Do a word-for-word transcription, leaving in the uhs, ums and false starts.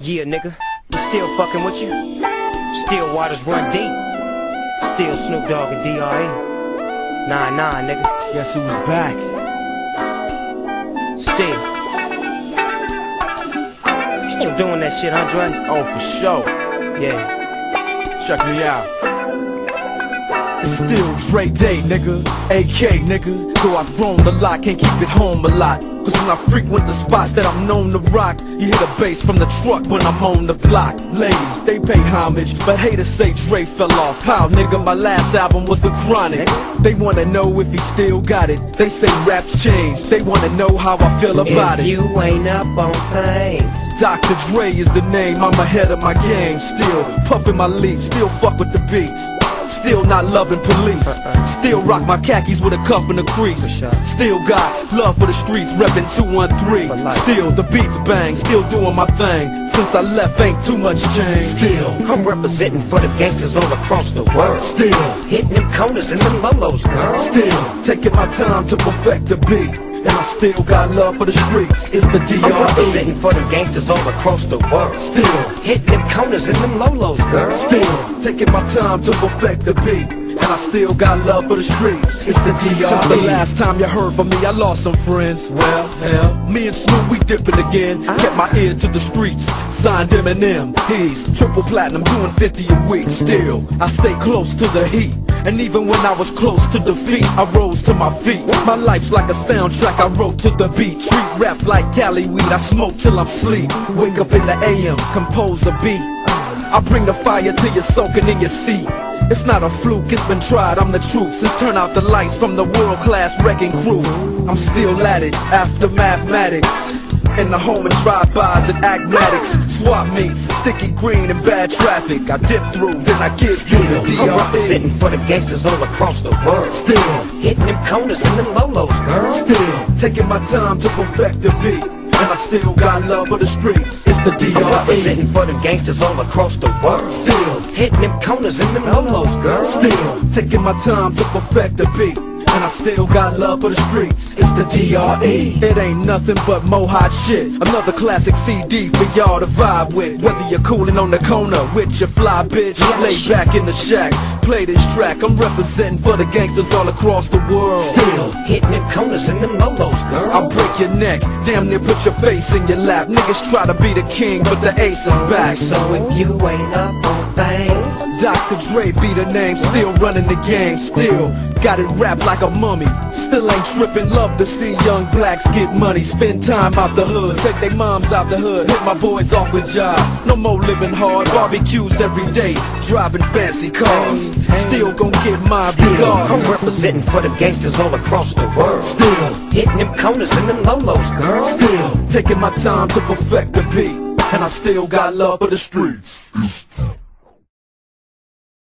Yeah, nigga, still fucking with you. Still waters run deep. Still Snoop Dogg and D R E. Nah, nah, nigga. Guess who's back? Still. Still doing that shit, huh, Dre? Oh, for sure. Yeah. Check me out. It's still Dre Day, nigga. A K, nigga. Though I've grown a lot, can't keep it home a lot. Cause when I frequent the spots that I'm known to rock, you hear the bass from the truck when I'm on the block. Ladies, they pay homage, but haters say Dre fell off. How, nigga, my last album was The Chronic. They wanna know if he still got it. They say raps change. They wanna know how I feel about if it. You ain't up on things. Doctor Dre is the name, I'm ahead of my game. Still puffin' my leaf, still fuck with the beats. Still not loving police. Still rock my khakis with a cuff and a crease. Still got love for the streets, reppin' two one three. Still the beats bang, still doing my thing. Since I left ain't too much change. Still I'm representing for the gangsters all across the world. Still hitting them corners and them lolos, girl. Still taking my time to perfect the beat. And I still got love for the streets. It's the D R E. I'm representing for the gangsters all across the world. Still hitting them corners and them lolos, girl. Still taking my time to perfect the beat. And I still got love for the streets. It's the D R E. Since the last time you heard from me, I lost some friends. Well, hell, me and Snoop, we dipping again. Kept my ear to the streets. Signed Eminem. He's triple platinum, doing fifty a week. Still, I stay close to the heat. And even when I was close to defeat, I rose to my feet. My life's like a soundtrack I wrote to the beat. Street rap like Cali weed, I smoke till I'm sleep. Wake up in the A M, compose a beat. I bring the fire till you're soaking in your seat. It's not a fluke, it's been tried, I'm the truth. Since turn out the lights from the world-class wrecking crew, I'm still at it, after mathematics. In the home and drive-bys and acmatics. Swap meets, sticky green and bad traffic. I dip through, then I get through the D R E. I'm representing for the gangsters all across the world. Still hitting them corners and them lolos, girl. Still taking my time to perfect the beat. And I still got love for the streets. It's the D R E. I'm representing for the gangsters all across the world. Still hitting them corners and them lolos, girl. Still taking my time to perfect the beat. And I still got love for the streets. It's the D R E. It ain't nothing but mo hot shit. Another classic C D for y'all to vibe with. Whether you're coolin' on the corner with your fly bitch, lay back in the shack, play this track. I'm representing for the gangsters all across the world. Still hitting them corners and them lolos, girl. I'll break your neck, damn near put your face in your lap. Niggas try to be the king, but the ace is back. So if you ain't up on things, Doctor Dre be the name, still running the game. Still got it wrapped like a mummy. Still ain't trippin', love to see young blacks get money. Spend time out the hood, take their moms out the hood. Hit my boys off with jobs, no more living hard. Barbecues every day, driving fancy cars. Still gon' get my regard. I'm representing for the gangsters all across the world. Still hitting them corners and them lolos, girl. Still taking my time to perfect the beat. And I still got love for the streets.